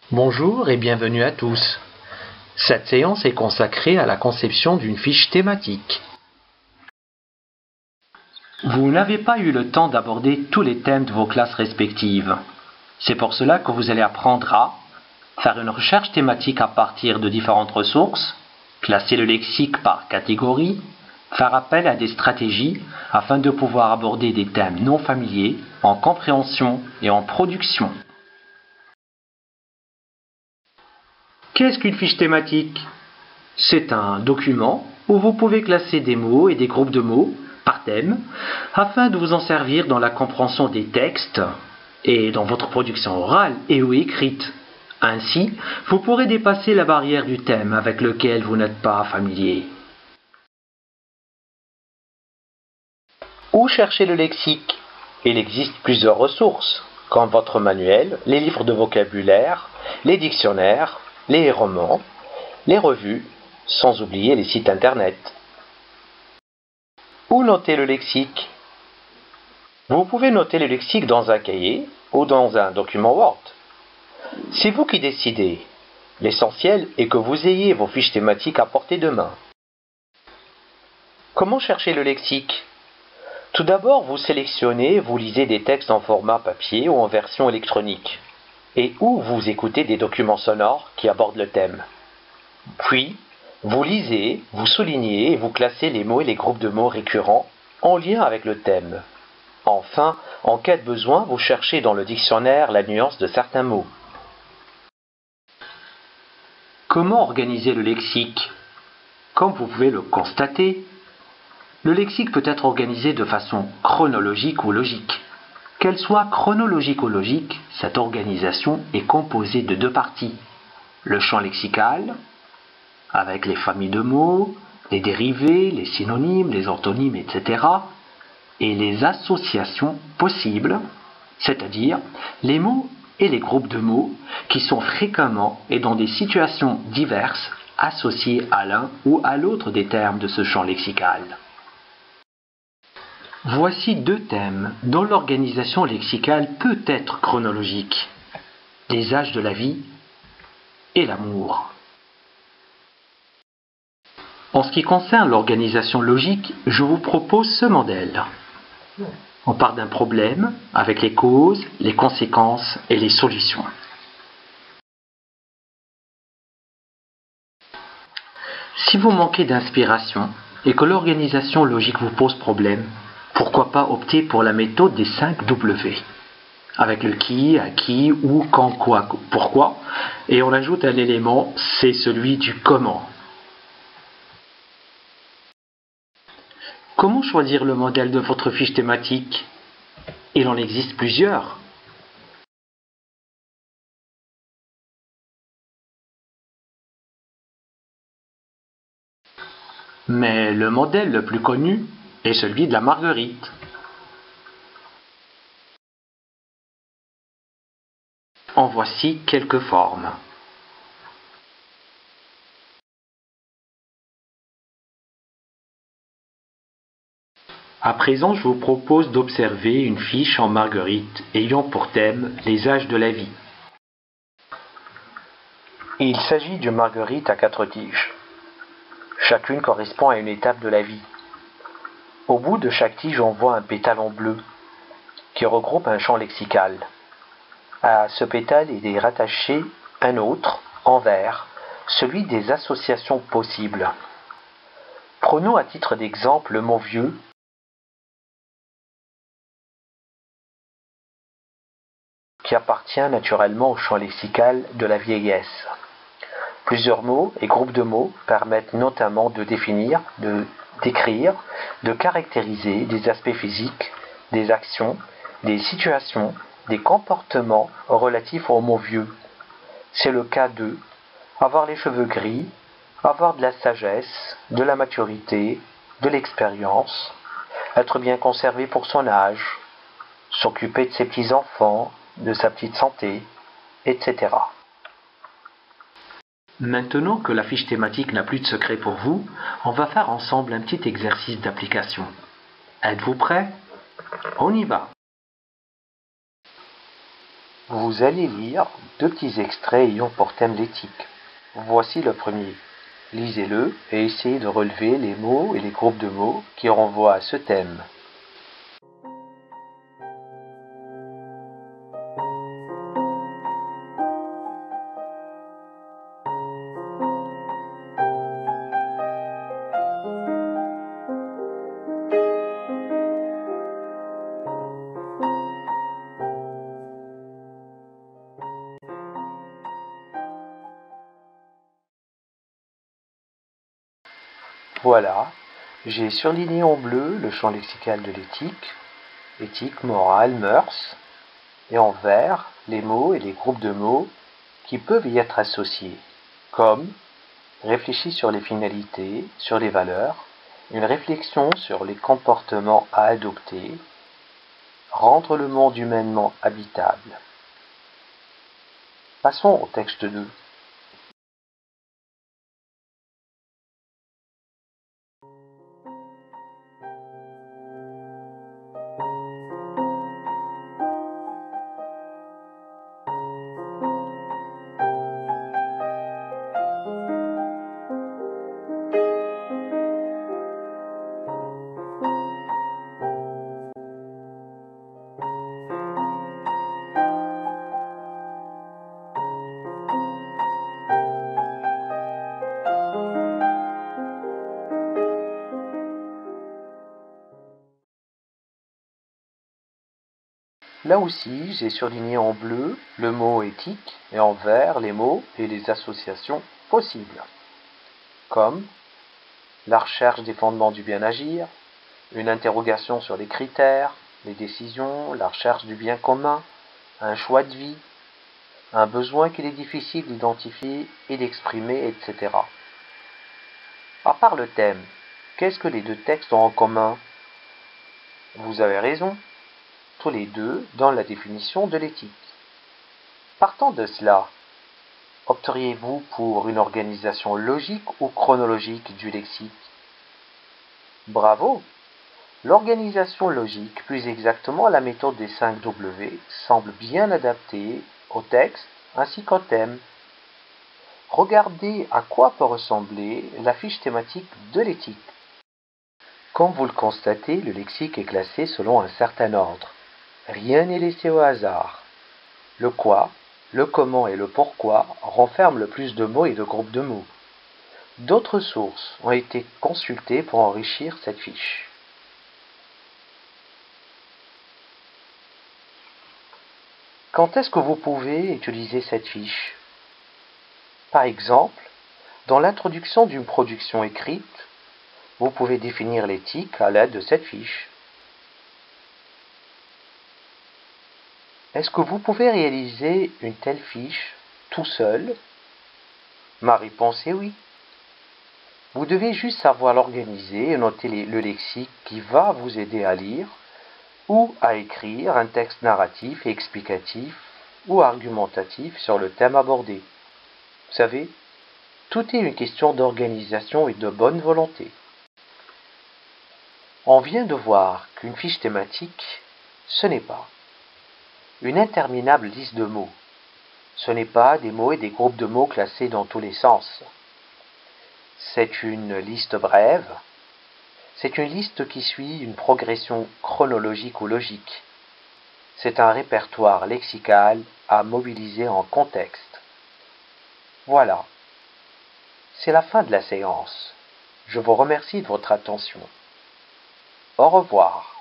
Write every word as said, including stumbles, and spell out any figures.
Bonjour et bienvenue à tous. Cette séance est consacrée à la conception d'une fiche thématique. Vous n'avez pas eu le temps d'aborder tous les thèmes de vos classes respectives. C'est pour cela que vous allez apprendre à faire une recherche thématique à partir de différentes ressources, classer le lexique par catégorie, faire appel à des stratégies afin de pouvoir aborder des thèmes non familiers en compréhension et en production. Qu'est-ce qu'une fiche thématique ? C'est un document où vous pouvez classer des mots et des groupes de mots par thème afin de vous en servir dans la compréhension des textes et dans votre production orale et ou écrite. Ainsi, vous pourrez dépasser la barrière du thème avec lequel vous n'êtes pas familier. Où chercher le lexique ? Il existe plusieurs ressources, comme votre manuel, les livres de vocabulaire, les dictionnaires, les romans, les revues, sans oublier les sites internet. Où noter le lexique ? Vous pouvez noter le lexique dans un cahier ou dans un document Word. C'est vous qui décidez. L'essentiel est que vous ayez vos fiches thématiques à portée de main. Comment chercher le lexique ? Tout d'abord, vous sélectionnez, vous lisez des textes en format papier ou en version électronique, et ou vous écoutez des documents sonores qui abordent le thème. Puis, vous lisez, vous soulignez et vous classez les mots et les groupes de mots récurrents en lien avec le thème. Enfin, en cas de besoin, vous cherchez dans le dictionnaire la nuance de certains mots. Comment organiser le lexique ? Comme vous pouvez le constater, le lexique peut être organisé de façon chronologique ou logique. Qu'elle soit chronologique ou logique, cette organisation est composée de deux parties. Le champ lexical, avec les familles de mots, les dérivés, les synonymes, les antonymes, et cetera, et les associations possibles, c'est-à-dire les mots et les groupes de mots qui sont fréquemment et dans des situations diverses associés à l'un ou à l'autre des termes de ce champ lexical. Voici deux thèmes dont l'organisation lexicale peut être chronologique: les âges de la vie et l'amour. En ce qui concerne l'organisation logique, je vous propose ce modèle. On part d'un problème avec les causes, les conséquences et les solutions. Si vous manquez d'inspiration et que l'organisation logique vous pose problème, pourquoi pas opter pour la méthode des cinq W, avec le qui, à qui, où, quand, quoi, pourquoi, et on ajoute un élément, c'est celui du comment. Comment choisir le modèle de votre fiche thématique ? Il en existe plusieurs. Mais le modèle le plus connu est celui de la marguerite. En voici quelques formes. À présent, je vous propose d'observer une fiche en marguerite ayant pour thème les âges de la vie. Il s'agit d'une marguerite à quatre tiges. Chacune correspond à une étape de la vie. Au bout de chaque tige, on voit un pétale en bleu qui regroupe un champ lexical. À ce pétale, il est rattaché un autre, en vert, celui des associations possibles. Prenons à titre d'exemple le mot vieux, qui appartient naturellement au champ lexical de la vieillesse. Plusieurs mots et groupes de mots permettent notamment de définir, de décrire, de caractériser des aspects physiques, des actions, des situations, des comportements relatifs au mot vieux. C'est le cas de avoir les cheveux gris, avoir de la sagesse, de la maturité, de l'expérience, être bien conservé pour son âge, s'occuper de ses petits-enfants, de sa petite santé, et cetera. Maintenant que la fiche thématique n'a plus de secret pour vous, on va faire ensemble un petit exercice d'application. Êtes-vous prêts ? On y va. Vous allez lire deux petits extraits ayant pour thème l'éthique. Voici le premier. Lisez-le et essayez de relever les mots et les groupes de mots qui renvoient à ce thème. Voilà, j'ai surligné en bleu le champ lexical de l'éthique, éthique, morale, mœurs, et en vert les mots et les groupes de mots qui peuvent y être associés, comme réfléchir sur les finalités, sur les valeurs, une réflexion sur les comportements à adopter, rendre le monde humainement habitable. Passons au texte deux. Là aussi, j'ai surligné en bleu le mot éthique et en vert les mots et les associations possibles, comme la recherche des fondements du bien agir, une interrogation sur les critères, les décisions, la recherche du bien commun, un choix de vie, un besoin qu'il est difficile d'identifier et d'exprimer, et cetera. À part le thème, qu'est-ce que les deux textes ont en commun? Vous avez raison, tous les deux dans la définition de l'éthique. Partant de cela, opteriez-vous pour une organisation logique ou chronologique du lexique? Bravo! L'organisation logique, plus exactement la méthode des cinq W, semble bien adaptée au texte ainsi qu'au thème. Regardez à quoi peut ressembler la fiche thématique de l'éthique. Comme vous le constatez, le lexique est classé selon un certain ordre. Rien n'est laissé au hasard. Le quoi, le comment et le pourquoi renferment le plus de mots et de groupes de mots. D'autres sources ont été consultées pour enrichir cette fiche. Quand est-ce que vous pouvez utiliser cette fiche? Par exemple, dans l'introduction d'une production écrite, vous pouvez définir l'éthique à l'aide de cette fiche. Est-ce que vous pouvez réaliser une telle fiche tout seul? Ma réponse est oui. Vous devez juste savoir l'organiser et noter le lexique qui va vous aider à lire ou à écrire un texte narratif et explicatif ou argumentatif sur le thème abordé. Vous savez, tout est une question d'organisation et de bonne volonté. On vient de voir qu'une fiche thématique, ce n'est pas une interminable liste de mots. Ce n'est pas des mots et des groupes de mots classés dans tous les sens. C'est une liste brève. C'est une liste qui suit une progression chronologique ou logique. C'est un répertoire lexical à mobiliser en contexte. Voilà. C'est la fin de la séance. Je vous remercie de votre attention. Au revoir.